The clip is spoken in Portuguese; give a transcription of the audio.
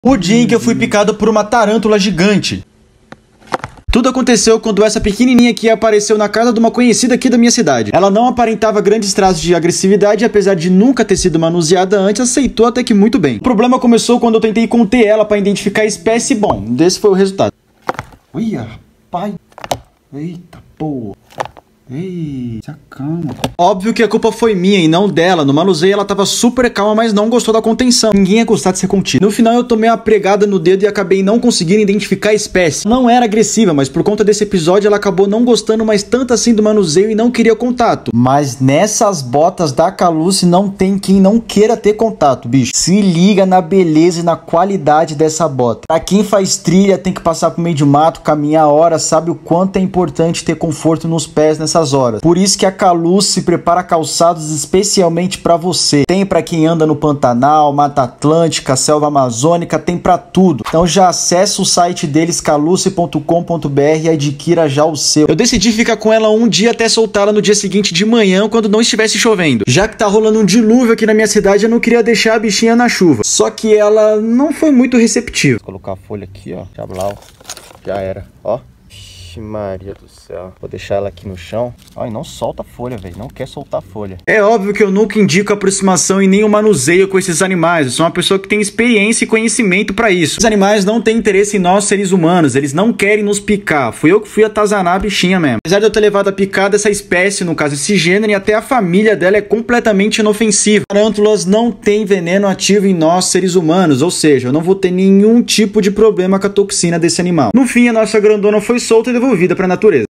O dia em que eu fui picado por uma tarântula gigante. Tudo aconteceu quando essa pequenininha aqui apareceu na casa de uma conhecida aqui da minha cidade. Ela não aparentava grandes traços de agressividade e, apesar de nunca ter sido manuseada antes, aceitou até que muito bem. O problema começou quando eu tentei conter ela para identificar a espécie. Bom, desse foi o resultado. Uia, pai. Eita porra. Ei, se acalma. Óbvio que a culpa foi minha e não dela. No manuseio ela tava super calma, mas não gostou da contenção. Ninguém ia gostar de ser contido. No final eu tomei uma pregada no dedo e acabei não conseguindo identificar a espécie. Não era agressiva, mas por conta desse episódio ela acabou não gostando mais tanto assim do manuseio e não queria contato. Mas nessas botas da Caluce não tem quem não queira ter contato, bicho. Se liga na beleza e na qualidade dessa bota. Pra quem faz trilha, tem que passar por meio de mato, caminhar horas, sabe o quanto é importante ter conforto nos pés nessas horas. Por isso que a Caluce prepara calçados especialmente para você. Tem para quem anda no Pantanal, Mata Atlântica, Selva Amazônica, tem para tudo. Então já acessa o site deles, caluce.com.br, e adquira já o seu. Eu decidi ficar com ela um dia até soltá-la no dia seguinte de manhã, quando não estivesse chovendo. Já que tá rolando um dilúvio aqui na minha cidade, eu não queria deixar a bichinha na chuva. Só que ela não foi muito receptiva. Vou colocar a folha aqui, ó. Já era, ó. Maria do céu. Vou deixar ela aqui no chão. Ai, não solta a folha, velho. Não quer soltar a folha. É óbvio que eu nunca indico aproximação e nem o manuseio com esses animais. Eu sou uma pessoa que tem experiência e conhecimento pra isso. Os animais não têm interesse em nós, seres humanos. Eles não querem nos picar. Fui eu que fui atazanar a bichinha mesmo. Apesar de eu ter levado a picada, essa espécie, no caso esse gênero, e até a família dela é completamente inofensiva. Tarântulas não têm veneno ativo em nós, seres humanos. Ou seja, eu não vou ter nenhum tipo de problema com a toxina desse animal. No fim, a nossa grandona foi solta e devolvida para a natureza.